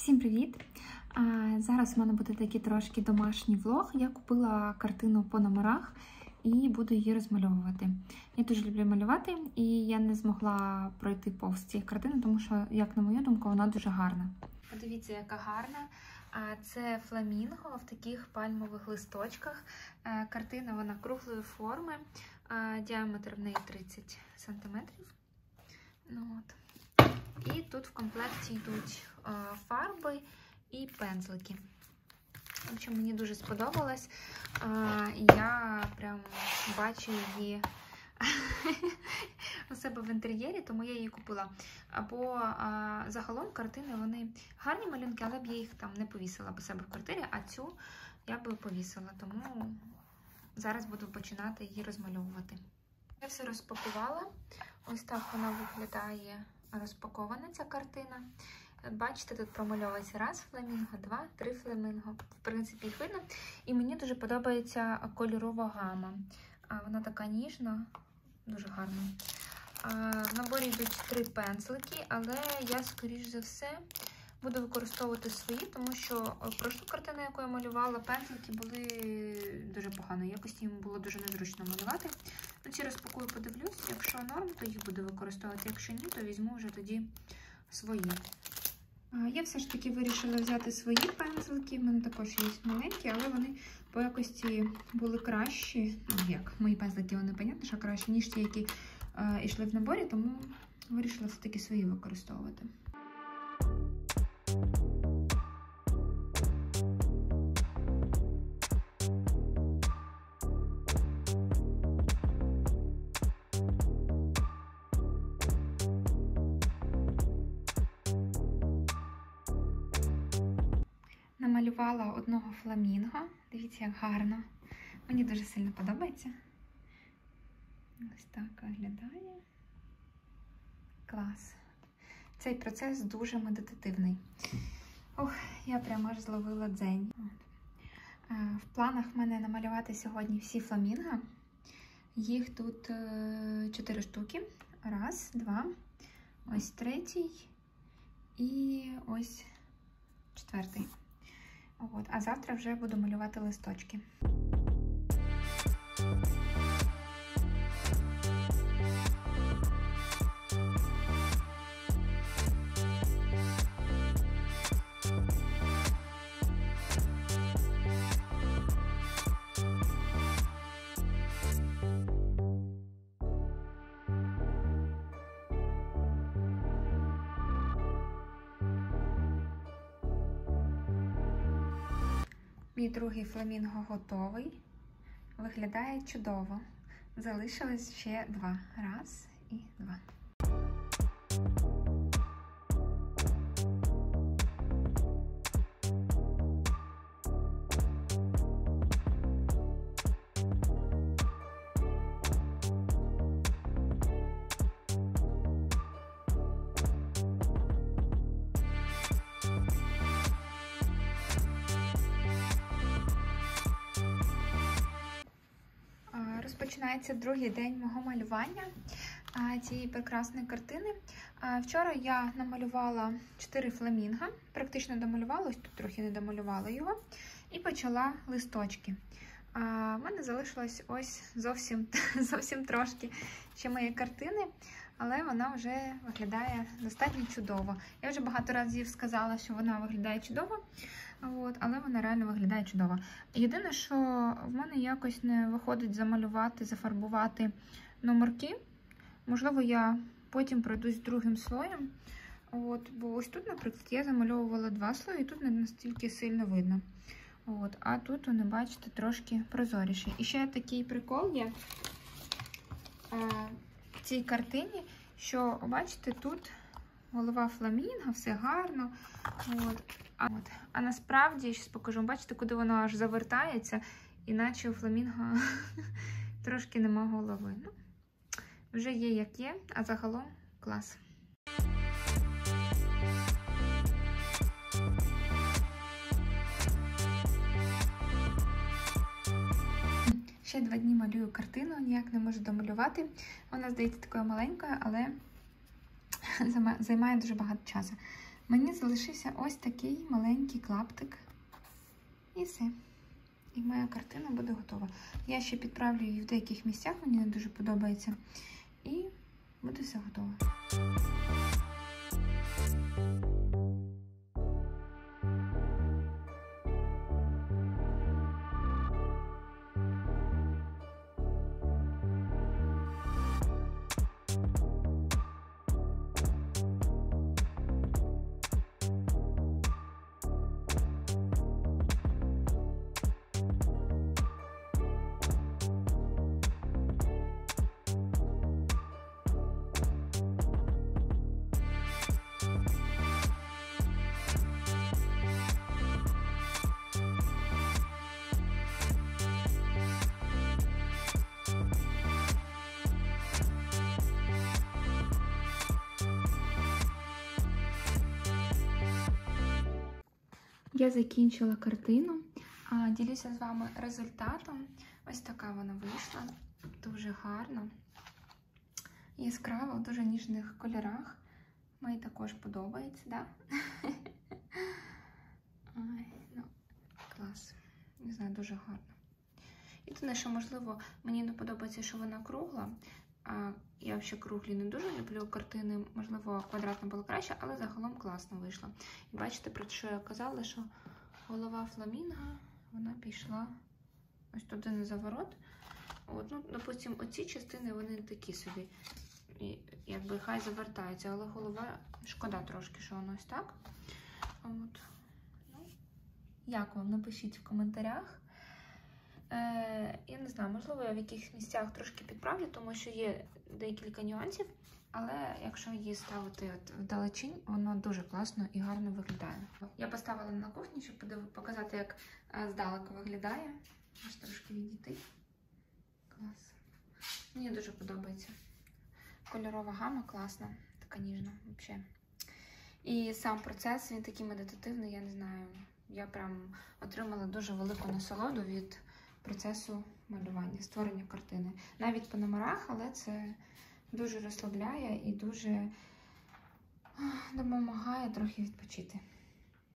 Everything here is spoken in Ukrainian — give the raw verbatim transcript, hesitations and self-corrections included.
Всім привіт! Зараз у мене буде такий трошки домашній влог. Я купила картину по номерах і буду її розмальовувати. Я дуже люблю малювати, і я не змогла пройти повз цієї картини, тому що, як на мою думку, вона дуже гарна. Подивіться, яка гарна. Це фламінго в таких пальмових листочках. Картина вона круглої форми, діаметр в неї тридцять сантиметрів. Ну, от. І тут в комплекті йдуть фарби і пензлики. В общем, мені дуже сподобалось. Я прям бачу її у себе в інтер'єрі, тому я її купила. Бо загалом картини, вони гарні малюнки, але б я їх там не повісила б себе в квартирі, а цю я б повісила. Тому зараз буду починати її розмальовувати. Я все розпакувала. Ось так вона виглядає розпакована, ця картина. Бачите, тут промальовується раз фламінго, два, три фламінго. В принципі, їх видно. І мені дуже подобається кольорова гама. Вона така ніжна, дуже гарна. В наборі йдуть три пензлики, але я, скоріш за все, буду використовувати свої, тому що прошлу картину, яку я малювала, пензлики були дуже поганої якості, їм було дуже незручно малювати. Ну, ці розпакую, подивлюсь. Якщо норм, то їх буду використовувати. Якщо ні, то візьму вже тоді свої. Я все ж таки вирішила взяти свої пензлики. У мене також є маленькі, але вони по якості були кращі. Ну, як, мої пензлики, вони, понятно, що краще, ніж ті, які е, йшли в наборі, тому вирішила все-таки свої використовувати. Намалювала одного фламінго. Дивіться, як гарно. Мені дуже сильно подобається. Ось так виглядає. Клас. Цей процес дуже медитативний. Ох, я прямо аж зловила дзень. В планах в мене намалювати сьогодні всі фламінго. Їх тут чотири штуки. Раз, два, ось третій і ось четвертий. От, а завтра вже буду малювати листочки. Мій другий фламінго готовий. Виглядає чудово. Залишилось ще два. Раз і два. Розпочинається другий день мого малювання цієї прекрасної картини. Вчора я намалювала чотири фламінго, практично домалювала, ось тут трохи не домалювала його, і почала листочки. У мене залишилось ось зовсім, зовсім трошки ще моєї картини, але вона вже виглядає достатньо чудово. Я вже багато разів сказала, що вона виглядає чудово. От, але вона реально виглядає чудово. Єдине, що в мене якось не виходить замалювати, зафарбувати номерки. Можливо, я потім пройдусь другим слоєм. От, бо ось тут, наприклад, я замальовувала два слої, і тут не настільки сильно видно. От, а тут, вони, бачите, трошки прозоріше. І ще такий прикол є а, в цій картині, що, бачите, тут голова фламінго, все гарно. От. А, от. а насправді, я зараз покажу, бачите, куди воно аж завертається, іначе у фламінго трошки нема голови. Ну, вже є як є, а загалом клас. Ще два дні малюю картину, ніяк не можу домалювати. Вона, здається, такою маленькою, але займає дуже багато часу. Мені залишився ось такий маленький клаптик. І все. І моя картина буде готова. Я ще підправлю її в деяких місцях, мені не дуже подобається. І буде все готово. Я закінчила картину, ділюся з вами результатом. Ось така вона вийшла, дуже гарно, яскрава, в дуже ніжних кольорах. Мені також подобається, да? Ай, ну, клас, не знаю, дуже гарно. Єдине, що, можливо, мені не подобається, що вона кругла. А я взагалі круглі не дуже люблю картини, можливо, квадратна була краще, але загалом класно вийшло. І бачите, про що я казала, що голова фламінго, вона пішла ось туди на заворот. От, ну, допустимо, оці частини, вони такі собі, і, якби хай завертаються, але голова, шкода трошки, що воно ось так. От. Ну, як вам? Напишіть в коментарях. Е, я не знаю, можливо, я в якихось місцях трошки підправлю, тому що є декілька нюансів, але якщо її ставити от вдалечінь, воно дуже класно і гарно виглядає. Я поставила на кухні, щоб показати, як здалеку виглядає. Аж трошки відійти. Клас. Мені дуже подобається. Кольорова гама класна, така ніжна взагалі. І сам процес, він такий медитативний, я не знаю. Я прям отримала дуже велику насолоду від процесу малювання, створення картини. Навіть по номерах, але це дуже розслабляє і дуже допомагає трохи відпочити.